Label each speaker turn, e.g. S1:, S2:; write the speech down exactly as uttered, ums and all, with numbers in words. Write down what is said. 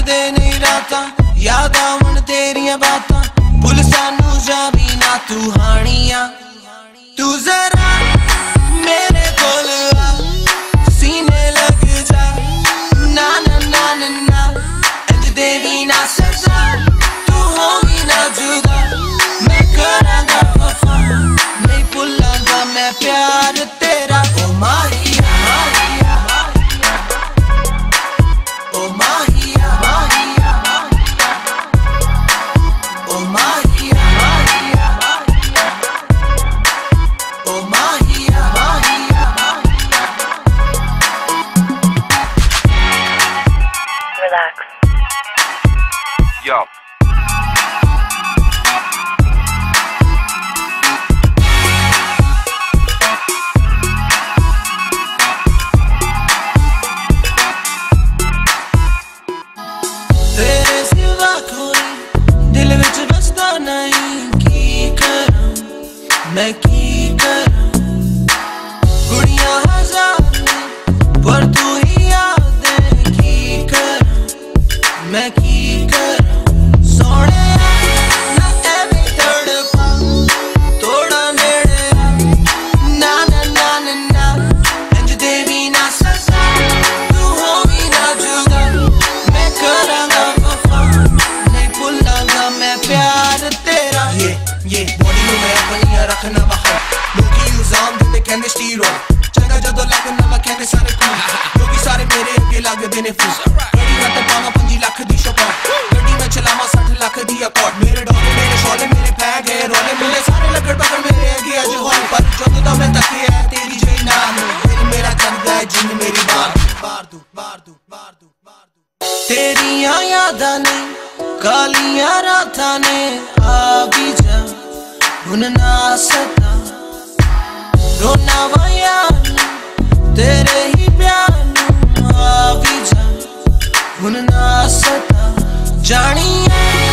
S1: दे नहीं रातां याद आवन तेरियां बातां भुल सानू जावी ना तू हानियां तू जरा मेरे कोल आ सीने लग जा ना ना ना ना ना इंज देवी ना सजा तू होगी ना जुदा मैं करांगा वफा नहीं भुलांगा मैं प्यार तेरा ओ माहिया ओ माहिया ओ माहिया ओ माहिया
S2: Relax.
S3: Yo.
S1: तेरे सिवा कोई दिल विच बसदा नहीं की करूं मैं की करूं कुड़ियां हजार ने पर तू ही याद है की करूं मैं की करूं सोने ना ऐवे तड़पा थोड़ा नेड़े ना ना ना ना ना इंज देवी ना सजा तू होगी ना जुदा मैं करांगा वफा नहीं भुलांगा मैं प्यार तेरा ये ये बॉडी में मैं अपनी रखना बाहर लोग इल्जाम देते कहंदे स्टीरॉइड चंगा जदों लगना मैं कहंदे सारे कूल लोग सारे मेरे अगे लगदे ने फूस गड़ी रत पावा पंजी लाख दी शॉप गड्डी में चलावा साठ लाख दी अकॉर्ड मेरे डॉगे मेरे शॉले मेरे पैग है रोले मिले सारे लगड़ पकड़ मेरे अगे अज होल पर जदों दा मैं तकिया है तेरी जई नाम दिल मेरा चलदा है जिन मेरी बार बार दू बार दू बार दू बार दू तेरियां यादां ने कालियां रातां ने आ भी जा हुन ना सता रोना वा यार तेरे ही प्यार नू आ भी जा हुन ना सता जानिए